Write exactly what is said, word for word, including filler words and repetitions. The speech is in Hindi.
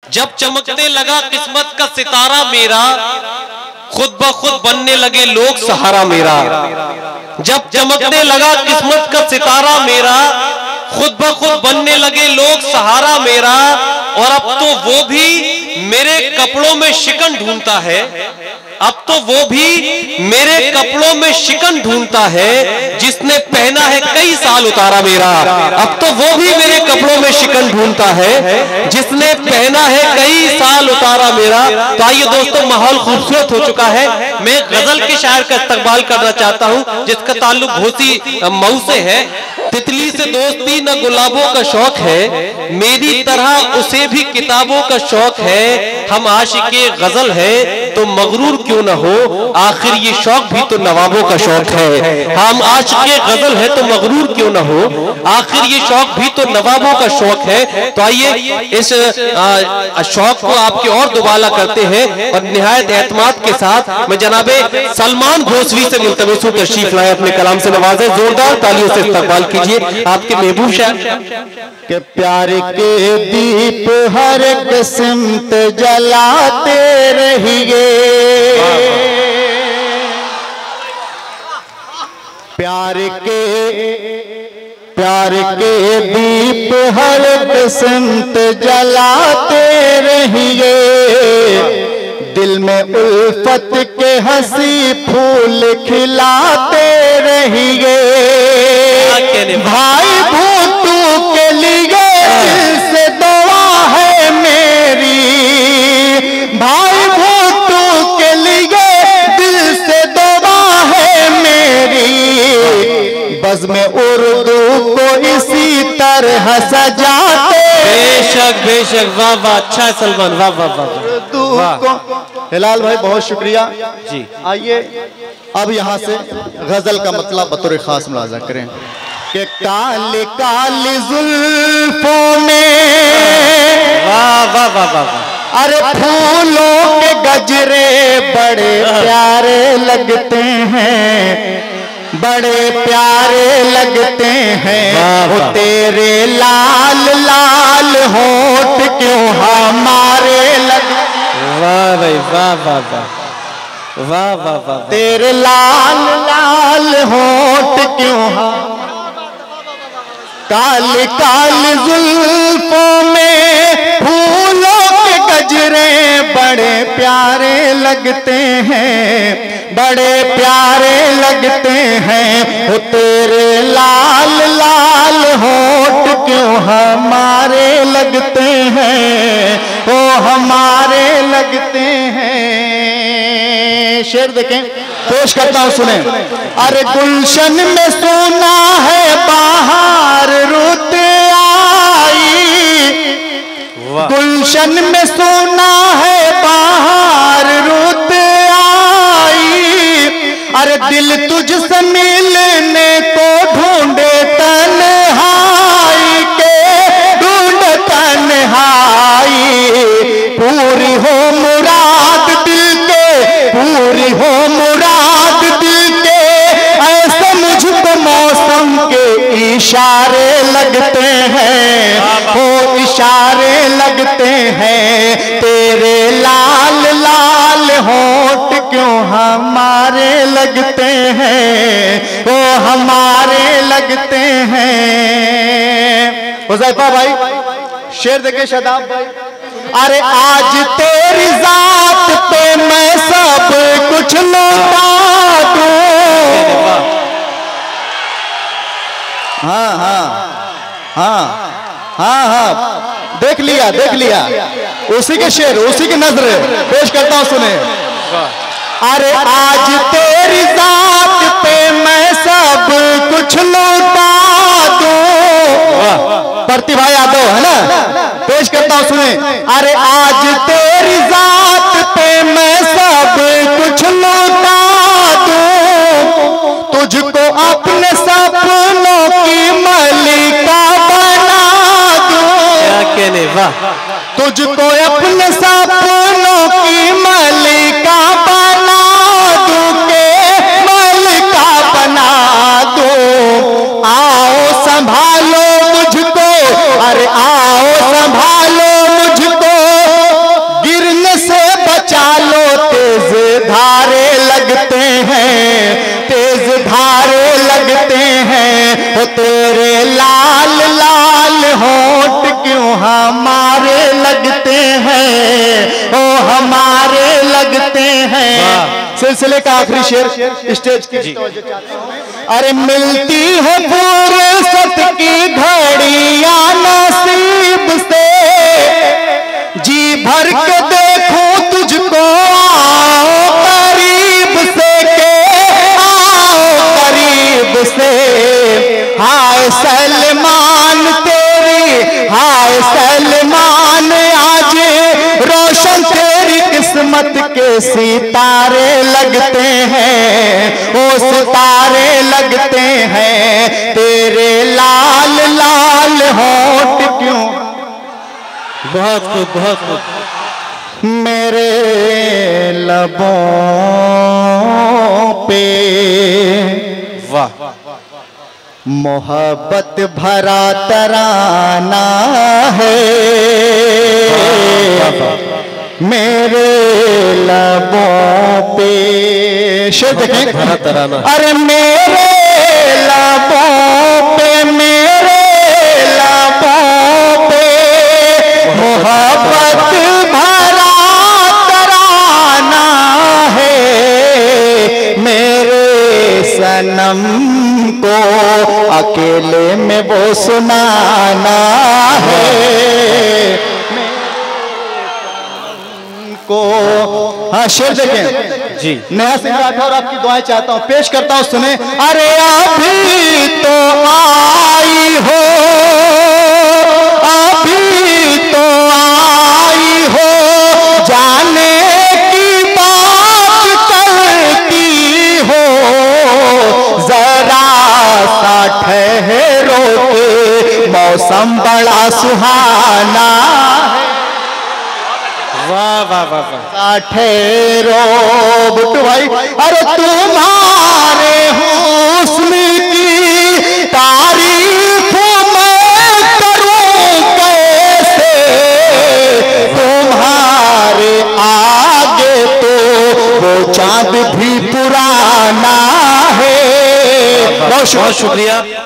जब चमकने लगा किस्मत का सितारा मेरा, खुद ब खुद बनने लगे लोग सहारा मेरा। जब चमकने लगा किस्मत का सितारा मेरा, खुद ब खुद बनने लगे लोग सहारा मेरा। और अब तो वो भी मेरे कपड़ों में शिकन ढूंढता है, अब तो वो भी मेरे कपड़ों में शिकन ढूंढता है, जिसने पहना है कई साल उतारा मेरा। अब तो वो भी मेरे कपड़ों में शिकन ढूंढता है, जिसने पहना है कई साल उतारा मेरा। तो आइए दोस्तों, माहौल खूबसूरत हो चुका है। मैं गजल के शायर का इस्तकबाल करना चाहता हूं, जिसका ताल्लुक घोसी मऊ से है। तितली से दोस्ती न गुलाबों का शौक है, मेरी तरह उसे भी किताबों का शौक है। हम आशिके गजल है तो मगरूर क्यों न हो, आखिर ये शौक भी तो नवाबों का शौक है। हम आशिके गजल है तो मगरूर क्यों न हो, आखिर ये शौक भी तो नवाबों का शौक है। तो आइए इस शौक को आपके और दुबाला करते हैं और निहायत एतमाद के साथ मैं जनाबे सलमान घोसवी से मुल्तमिस हूं तशरीफ लाए, अपने कलाम से नवाजे। जोरदार तालियों से इस्तकबाल कीजिए आपके महबूब शायर के प्यार के दीप हर किस्मत जलाते रहिए, प्यार के प्यार के दीप हर किस्मत जलाते रहिए। दिल में उल्फत के हंसी फूल खिलाते रहिए। भाई भूतू के लिए दिल से दुआ है मेरी, भाई भूतू के लिए दिल से दुआ है मेरी। बज़्म उर्दू को इसी तरह सजाते। बेशक बेशक, वाह वाह, अच्छा है सलमान, वाह वाह वाह। हिलाल भाई बहुत शुक्रिया जी। आइए अब यहाँ से गजल का मतलब बतौर खास मुलाजा करें कि काले काले जुल्फों में, वाह वाह वाह वाह, अरे फूलों के गजरे बड़े प्यारे लगते हैं, बड़े प्यारे लगते हैं। वो तेरे लाल लाल होठ क्यों हमारे लगते। वाह भाई वाह वाह वाह वाह वाह वाह, तेरे लाल लाल होठ क्यों हम काले काले जुल्फों में फूलों के गजरे बड़े प्यारे लगते हैं, बड़े प्यारे लगते हैं। वो तेरे लाल लाल होठ क्यों हमारे लगते हैं, वो हमारे लगते हैं। शेर देखें, पेश करता हूं, सुने। अरे गुलशन में सोना है बाहर रुत आई, गुलशन में सोना है बाहर रुत आई। अरे दिल तुझसे मिलने को ढूंढे तन्हाई के, ढूंढे तन्हाई। पूरी हो मुराद दिल के, पूरी हो मुराद दिल के, ऐसे मुझको मौसम के इशारे लगते हैं, वो इशारे लगते हैं। तेरे लाल लाल होठ क्यों हमारे लगते हैं, वो हमारे लगते हैं। हुज़ैफा भाई शेर देखे शादाब भाई। अरे आज तेरी जात पे मैं सब कुछ लौटा दूं। हाँ हाँ हाँ हाँ हाँ, देख लिया देख लिया, उसी के शेर उसी की नजर पेश करता हूं, सुने। अरे आज तेरी जात पे मैं सब कुछ लौटा दूं। प्रतिभा यादव है ना, पेश करता हूं, सुने। अरे आज तेरी जात पे मैं सब कुछ लौटा दूं, तुझको अपने सपनों की मलिका बना दूं। क्या कहने, वाह। तुझको अपने सपनों की मलिका बना दूं, के मलिका बना दूं। आओ संभालो मुझको, अरे आओ संभालो मुझको, लगते हैं, तेज धारे लगते हैं। वो तेरे लाल लाल होठ क्यों हमारे लगते हैं, ओ हमारे लगते हैं। सिलसिले का आखिरी शेर स्टेज की। अरे मिलती है फुर्सत की घड़ियां नसीब से, जी भर के देखूं तुझको आओ करीब से, के आओ करीब से। हाय सलमान तेरी, हाय सलमान आज रोशन तेरी किस्मत के सितारे लगते हैं, ओ सितारे लगते हैं। तेरे लाल लाल होठ क्यों, बहुत खूब, बहुत खूब। मेरे लबों पे वाह, मोहब्बत भरा तराना है, मेरे लबों पे। शेर देखें, भरा तराना। अरे मेरे लबों पे, मेरे लबों पे मोहब्बत भरा तराना है, मेरे सनम को अकेले में वो सुनाना है, को। हाँ शेर देखें जी। नया सिंह राठौर आपकी दुआएं चाहता हूं, पेश करता हूं, सुने। अरे अभी तो आई हो, अभी तो आई हो, जाने की बात करती हो, जरा सा ठहरो के मौसम बड़ा सुहाना है। वाह वाह वाह वाह। ठहरो बुट्टू भाई, अरे तुम्हारे हुस्न की तारीफ मैं करूं कैसे, तुम्हारे आगे तो वो चांद भी पुराना है। बहुत शुक्रिया।